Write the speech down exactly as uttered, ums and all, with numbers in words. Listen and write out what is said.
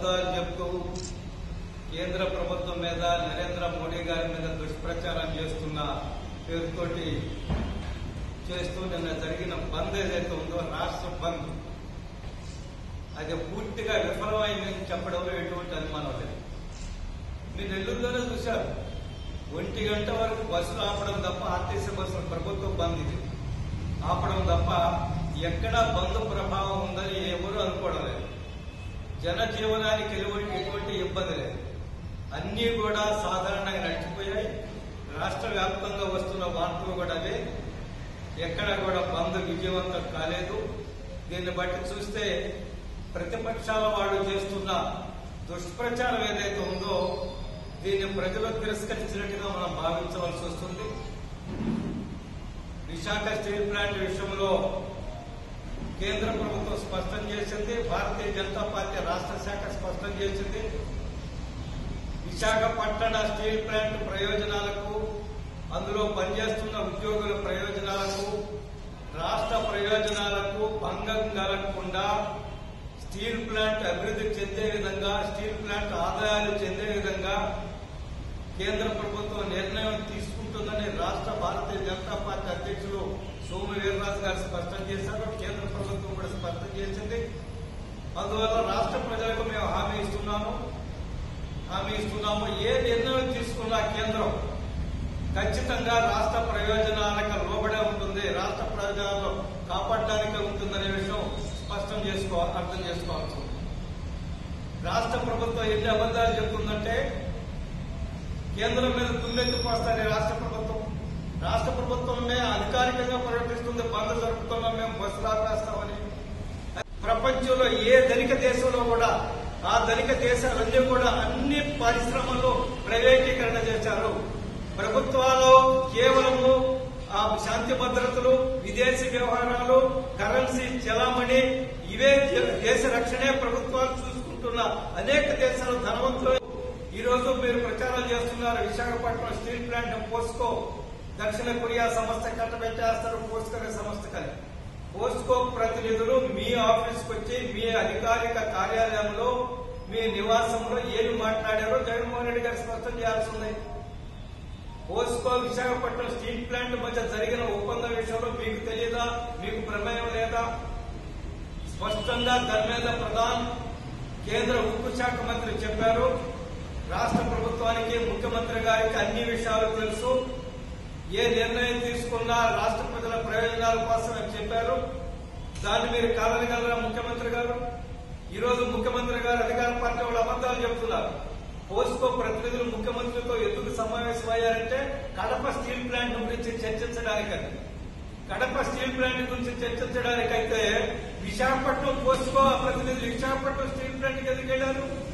అబద్ధాలు చెప్తూ కేంద్ర ప్రభుత్వం మీద నరేంద్ర మోడీ గారి మీద దుష్ప్రచారం చేస్తున్న పేరుతోటి చేస్తూ నిన్న జరిగిన బంద్ ఏదైతే ఉందో రాష్ట్ర బంద్ అది పూర్తిగా విఫలమైందని చెప్పడంలో ఎటువంటి అనుమానం లేదు. మీరు నెల్లూరులోనే చూశారు, ఒంటి గంట వరకు బస్సులు ఆపడం తప్ప ఆర్టీసీ బస్సులు ప్రభుత్వం బంద్ ఇది ఆపడం తప్ప ఎక్కడా బంద్ ప్రభావం ఉందని ఎవరూ అనుకోవడం లేదు. జనజీవనానికి ఎటువంటి ఇబ్బంది లేదు. అన్నీ కూడా సాధారణంగా నడిచిపోయాయి. రాష్ట్ర వ్యాప్తంగా వస్తున్న వార్తలు కూడా అవే. ఎక్కడ కూడా బంద్ విజయవంతం కాలేదు. దీన్ని బట్టి చూస్తే ప్రతిపక్షాల వాళ్ళు చేస్తున్న దుష్ప్రచారం ఏదైతే ఉందో దీన్ని ప్రజలు తిరస్కరించినట్టుగా మనం భావించవలసి వస్తుంది. విశాఖ స్టీల్ ప్లాంట్ విషయంలో కేంద్ర ప్రభుత్వం స్పష్టం చేసింది, భారతీయ జనతా పార్టీ రాష్ట్ర శాఖ స్పష్టం చేసింది. విశాఖపట్టణ స్టీల్ ప్లాంట్ ప్రయోజనాలకు, అందులో పనిచేస్తున్న ఉద్యోగుల ప్రయోజనాలకు, రాష్ట్ర ప్రయోజనాలకు భంగం కలగకుండా స్టీల్ ప్లాంట్ అభివృద్ధి చెందే విధంగా, స్టీల్ ప్లాంట్ ఆదాయాలు చెందే విధంగా కేంద్ర ప్రభుత్వం నిర్ణయం తీసుకుంటుందని రాష్ట్ర భారతీయ జనతా పార్టీ అధ్యక్షులు సోము వీర్రాజు గారు స్పష్టం చేశారు. కేంద్ర ప్రభుత్వం కూడా స్పష్టం చేసింది. అందువల్ల రాష్ట్ర ప్రజలకు మేము హామీ ఇస్తున్నాము హామీ ఇస్తున్నాము ఏ నిర్ణయం తీసుకున్నా కేంద్రం ఖచ్చితంగా రాష్ట్ర ప్రయోజనాలకు లోబడే ఉంటుంది, రాష్ట్ర ప్రయోజనాలను కాపాడడానికి ఉంటుందనే విషయం స్పష్టం చేసుకో అర్థం చేసుకోవాల్సి ఉంది. రాష్ట్ర ప్రభుత్వం ఎన్ని అబద్దాలు చెప్తుందంటే కేంద్రం మీద దుమ్మెత్తిపోస్తారని రాష్ట్ర ప్రభుత్వం రాష్ట్ర ప్రభుత్వమే అధికారికంగా ప్రకటిస్తుంది. బంద్ జరుపుతున్నాం, మేము బస్సులు ఆపేస్తామని. ప్రపంచంలో ఏ ధనిక దేశంలో కూడా ఆ ధనిక దేశాలన్నీ కూడా అన్ని పరిశ్రమలు ప్రైవేటీకరణ చేశారు. ప్రభుత్వాలు కేవలము ఆ శాంతి భద్రతలు, విదేశీ వ్యవహారాలు, కరెన్సీ చలామణి ఇవే దేశ రక్షణే ప్రభుత్వాలు చూసుకుంటున్న అనేక దేశాలు ధనవంతులు. ఈ రోజు మీరు ప్రచారాలు చేస్తున్నారు. విశాఖపట్నం స్టీల్ ప్లాంట్ పోస్కో దక్షిణ కొరియా సంస్థ కట్టబెట్టేస్తారు. పోస్కో అనే సంస్థ కానీ పోస్కో ప్రతినిధులు మీ ఆఫీస్కి వచ్చి మీ అధికారిక కార్యాలయంలో, మీ నివాసంలో ఏమి మాట్లాడారో జగన్మోహన్ రెడ్డి గారు స్పష్టం చేయాల్సి ఉంది. పోస్కో విశాఖపట్నం స్టీల్ ప్లాంట్ మధ్య జరిగిన ఒప్పందం విషయంలో మీకు తెలియదా? మీకు ప్రమేయం లేదా? స్పష్టంగా దాని మీద ప్రధాన్ కేంద్ర ఉక్కు శాఖ మంత్రి చెప్పారు. రాష్ట్ర ప్రభుత్వానికి, ముఖ్యమంత్రి గారికి అన్ని విషయాలు తెలుసు. ఏ నిర్ణయం తీసుకున్నా రాష్ట్ర ప్రజల ప్రయోజనాల కోసం అని చెప్పారు. దాన్ని మీరు కాదనగలరా ముఖ్యమంత్రి గారు? ఈ రోజు ముఖ్యమంత్రి గారు అధికార పార్టీ వాళ్ళు అబద్దాలు చెప్తున్నారు. పోస్కో ప్రతినిధులు ముఖ్యమంత్రితో ఎందుకు సమావేశమయ్యారంటే కడప స్టీల్ ప్లాంట్ గురించి చర్చించడానికని. కడప స్టీల్ ప్లాంట్ గురించి చర్చించడానికైతే విశాఖపట్నం పోస్కో ప్రతినిధులు విశాఖపట్నం స్టీల్ ప్లాంట్కి ఎందుకు వెళ్లారు?